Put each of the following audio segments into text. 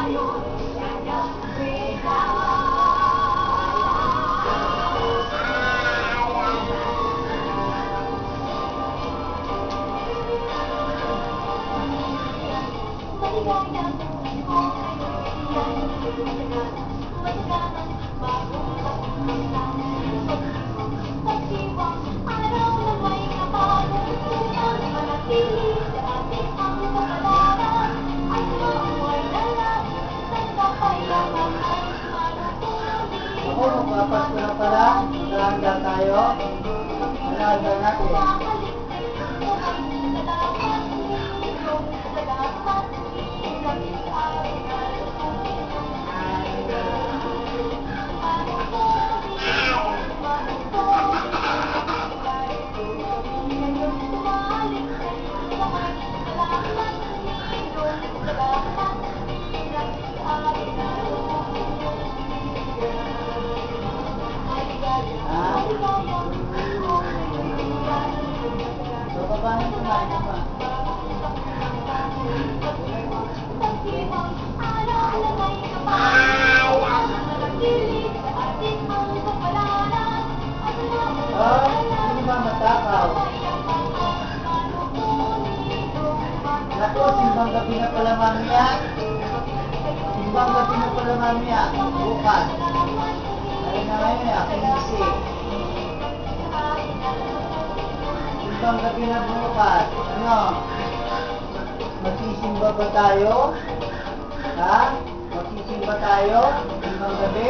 Papasko na pala, maganda tayo. Maganda natin. Paano kumain ka pa? Hindi ba matakaw? Naku, simbang gabi na pala mamaya. Simbang gabi na pala mamaya. Bukas. Ayun na ngayon eh, 15. Simbang gabi na bukas. Ano? Magsisimba ba tayo? Ha? Magsisimba tayo? Simbang gabi?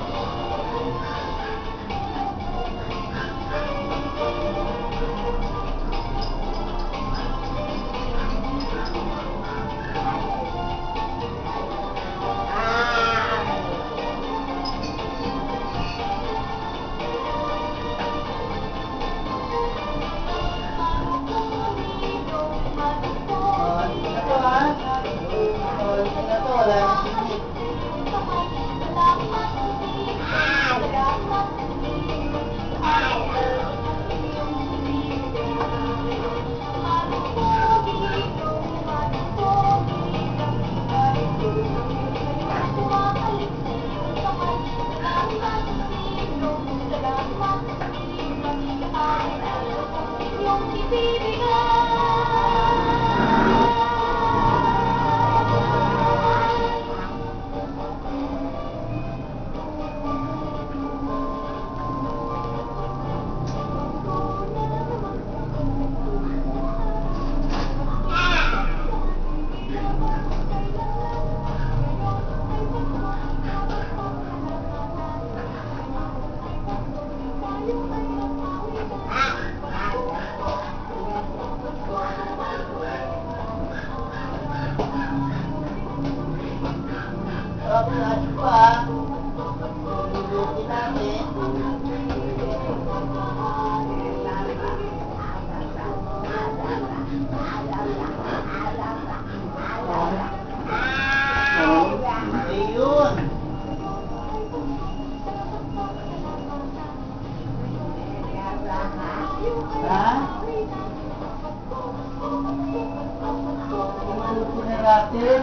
Natin.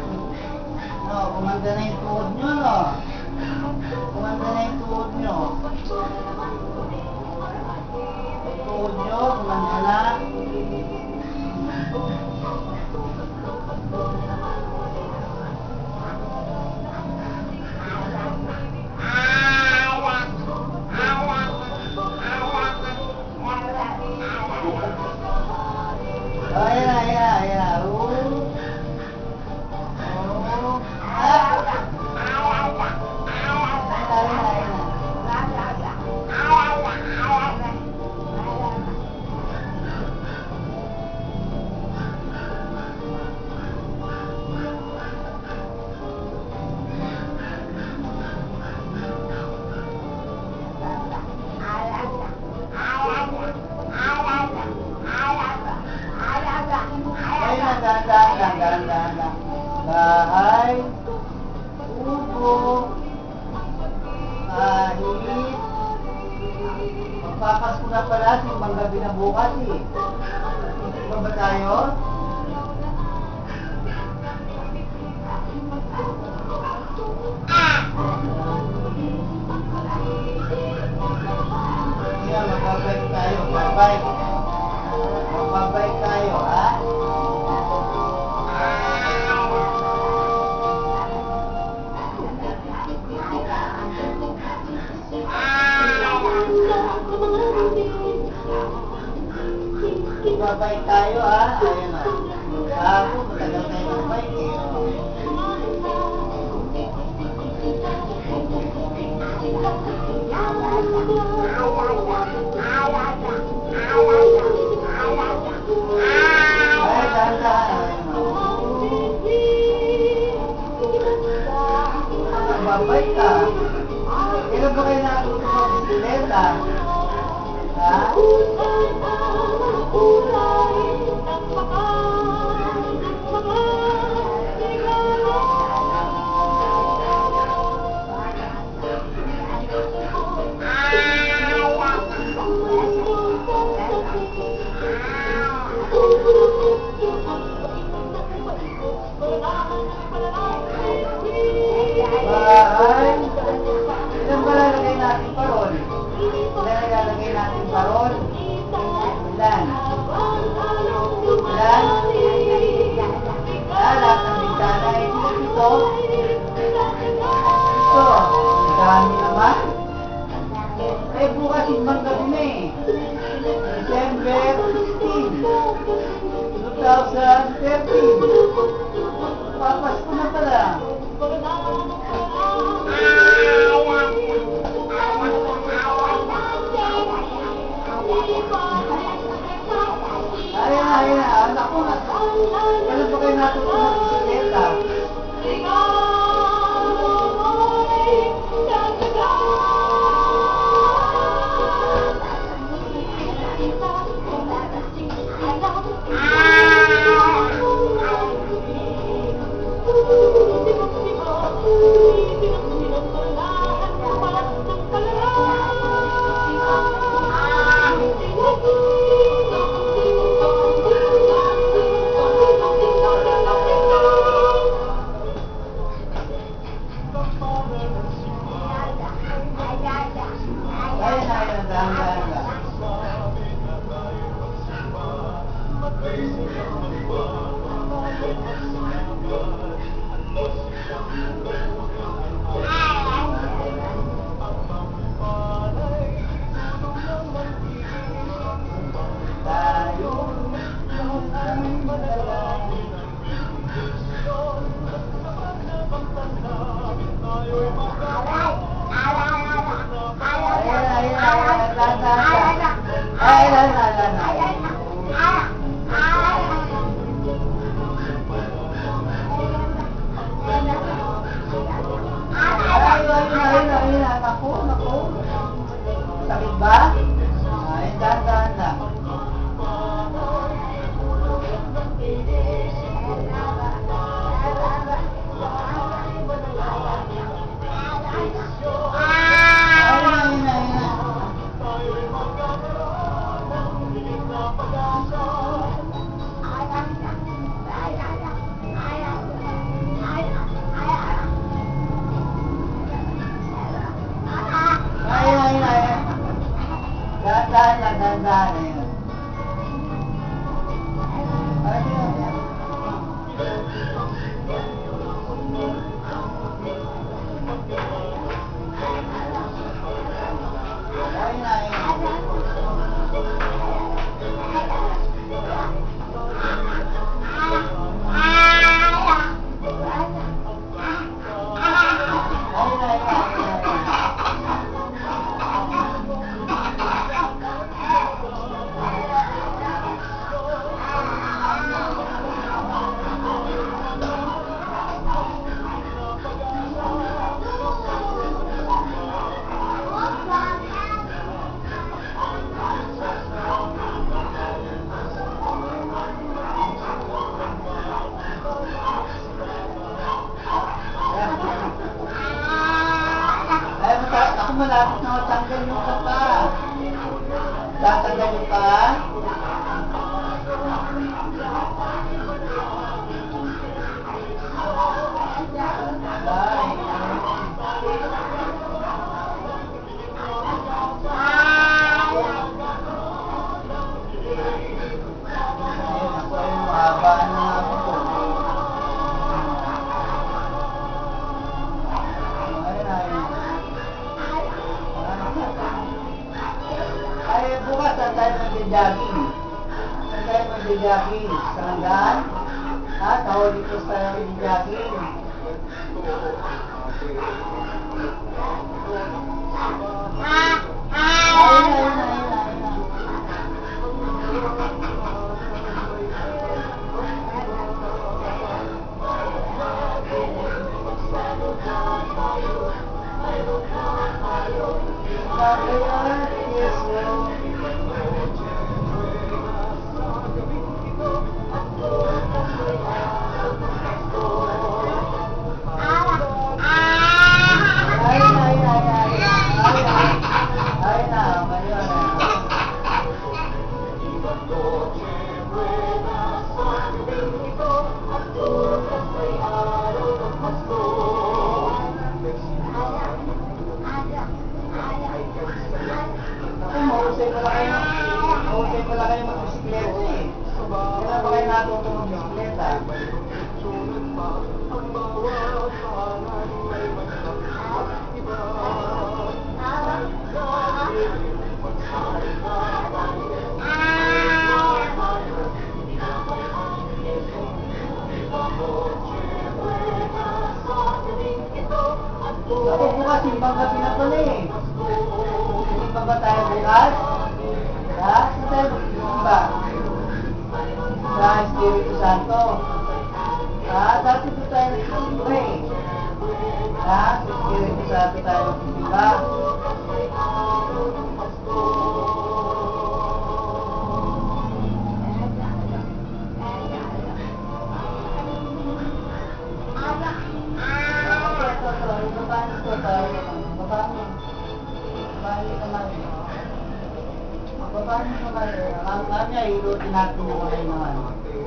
No, kumanda na yung tuhod nyo, no? Kumanda na yung tuhod nyo. Tuhod nyo, kumanda na. Bahay, upo, kahit magpapasko na pala, simbang gabi na bukas eh. Hindi ba tayo? Abay ka. Kailan ba kayo nakatuto mag-bisikleta? Ha? Bahay. Ilan ba lalagay natin paron? Ilan lalagay natin paron? Ilan? Ilan? Lahat ng bintana. Ito? Ito. Ang dami naman. Eh, bukas simbang gabi na eh. December 16, 2013. Papasko na pala. Ayan na. Anak ko na. Kailan ba kayo natuto mag-bisikleta? Ayan, dahan-dahan lang. Naku. Sakit ba? Ay, dahan-dahan lang. Dahan-dahan na yun. Malapit na matanggal yung pa. Tatanggal yung pa. Bukas saan tayo mag-jogging? Saan tayo mag-jogging? Sa hanggaan? Ha? Tawag dito sa mag-jogging. Ayun na. kaya Yesu. Ay na, kayo na. Ako, mahusay pala kayo mag-bisikleta eh. Kailan ba kayo natutong mag-bisikleta? Ako bukas, simbang gabi na pala eh. Simbang ba tayo bukas? Ha? Saan tayo magsisimba? Sa Espiritu Santo. Ha? Dati po tayo nagsisimba eh. Ha? Sa Espiritu Santo tayo nagsisimba. Ang kanya, ilutin natin yung kamay ng ano.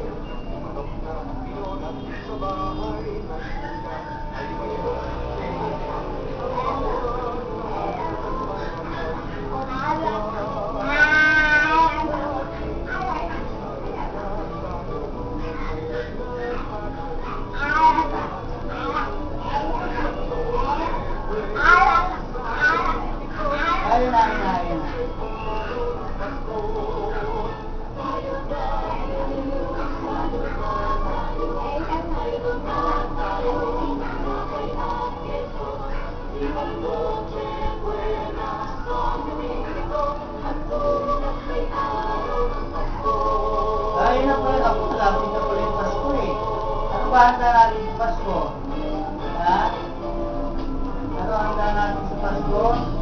Ayun na. Ayun na pala, ako malapit na pala yung Pasko eh. Ano ba handa natin sa Pasko? Ha? Ano handa natin sa Pasko?